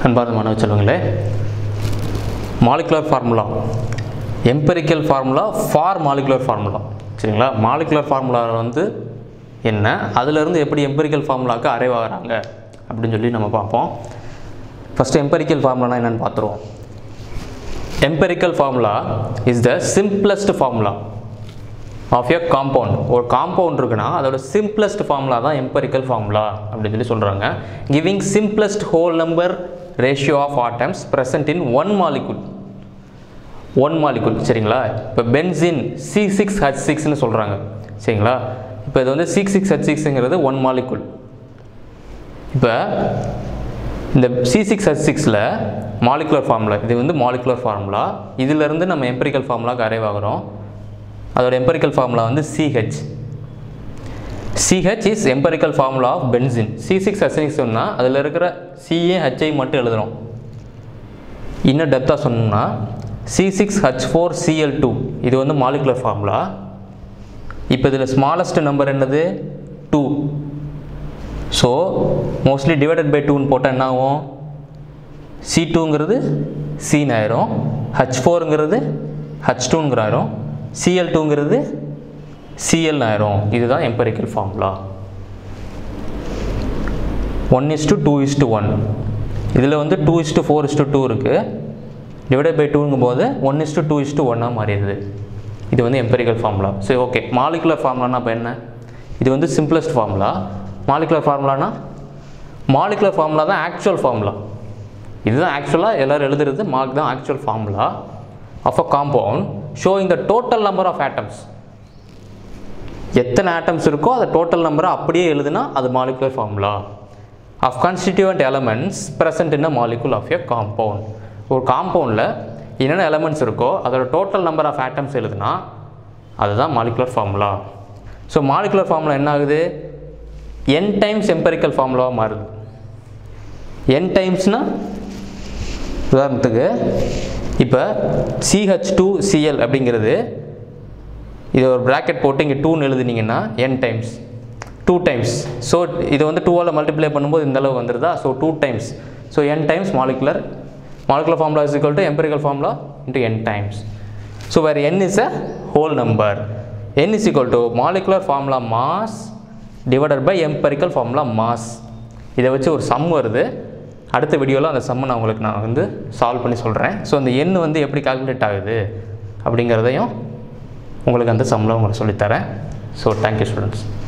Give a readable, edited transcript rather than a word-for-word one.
அன்பார்ந்த மாணவ செல்வங்களே, molecular formula, empirical formula for molecular formula. சரிங்களா? மாலிகுலர் ஃபார்முலா வந்து என்ன, அதிலிருந்து எப்படி எம்பெரிக்கல் ஃபார்முலாவுக்கு அரைவ் ஆகிறாங்க அப்படின்னு சொல்லி நம்ம பார்ப்போம். ஃபஸ்ட்டு எம்பெரிக்கல் ஃபார்முலானா என்னென்னு பார்த்துருவோம். Empirical formula is the simplest formula of a compound. ஒரு காம்பவுண்ட் இருக்குன்னா அதோட சிம்பிளஸ்ட் ஃபார்முலா தான் எம்பெரிக்கல் ஃபார்முலா அப்படின்னு சொல்லி சொல்கிறாங்க. Giving simplest whole number ratio of atoms present in one molecule. சரிங்களா? இப்போ பென்சின் C6H6ன்னு சொல்கிறாங்க. சரிங்களா? இப்போ இது வந்து C6H6ங்கிறது 1 molecule. இப்போ இந்த C6H6ல் மாலிகுலர் ஃபார்முலா, இது வந்து மாலிகுலர் ஃபார்முலா, இதிலிருந்து நம்ம எம்பெரிக்கல் ஃபார்முலாவுக்கு அரைவ் ஆகிறோம். அதோட எம்பெரிக்கல் ஃபார்முலா வந்து CH. CH is empirical formula of benzene. C6H6 சொன்னால் அதில் இருக்கிற CA HI மட்டும் எழுதுகிறோம். இன்னும் டெப்த்தாக சொன்னோம்னா C6H4Cl2 இது வந்து மாலிகுலர் ஃபார்முலா. இப்போ இதில் ஸ்மாலஸ்ட் நம்பர் என்னது? 2. ஸோ மோஸ்ட்லி டிவைடட் பை 2ன்னு போட்டால் என்ன ஆகும்? C2ங்கிறது Cன்னு ஆயிரும், H4ங்கிறது H2ங்கிற ஆயிரும், Cl2ங்கிறது Cl ஆயிரும். இதுதான் எம்பெரிக்கல் ஃபார்முலா. 1:2:1. இதில் வந்து 2:4:2 இருக்குது. டிவைடட் பை 2ங்கும் போது 1:2:1 மாறிடுது. இது வந்து எம்பெரிக்கல் ஃபார்முலா. சரி, ஓகே. மாலிகுலர் ஃபார்முலானா அப்போ என்ன? இது வந்து சிம்பிளஸ்ட் ஃபார்முலா. மாலிகுலர் ஃபார்முலானா, மாலிகுலர் ஃபார்முலா தான் ஆக்சுவல் ஃபார்முலா. இதுதான் ஆக்சுவலாக எல்லோரும் எழுதுறது. மார்க் தான் actual formula of a compound showing the total number of atoms. எத்தனை ஆட்டம்ஸ் இருக்கோ அதை டோட்டல் நம்பரை அப்படியே எழுதுனா அது molecular formula of constituent elements present in a molecule of a compound. ஒரு காம்பவுண்டில் என்னென்ன எலமெண்ட்ஸ் இருக்கோ அதோட டோட்டல் நம்பர் ஆஃப் ஆட்டம்ஸ் எழுதுனா அதுதான் molecular formula. So molecular formula என்ன ஆகுது? n டைம்ஸ் எம்பெரிக்கல் ஃபார்முலாவாக மாறுது. n டைம்ஸ்னால் உதாரணத்துக்கு இப்போ CH2Cl அப்படிங்கிறது, இது ஒரு ப்ராக்கெட் போட்டு இங்கே 2ன்னு எழுதுனீங்கன்னா n டைம்ஸ், 2 டைம்ஸ். ஸோ இதை வந்து 2ஆல் மல்டிப்ளை பண்ணும்போது இந்த அளவு வந்துடுதா? So 2 times. So n times molecular formula is equal to empirical formula into n times. So where n is a whole number. n is equal to molecular formula mass divided by empirical formula mass. இதை வச்சு ஒரு some வருது. அடுத்த வீடியோவில் அந்த சம்மை நான் வந்து solve பண்ணி சொல்கிறேன். ஸோ அந்த n வந்து எப்படி கால்குலேட் ஆகுது அப்படிங்கிறதையும் உங்களுக்கு அந்த சம்மில் உங்களுக்கு சொல்லித்தரேன். So thank you students.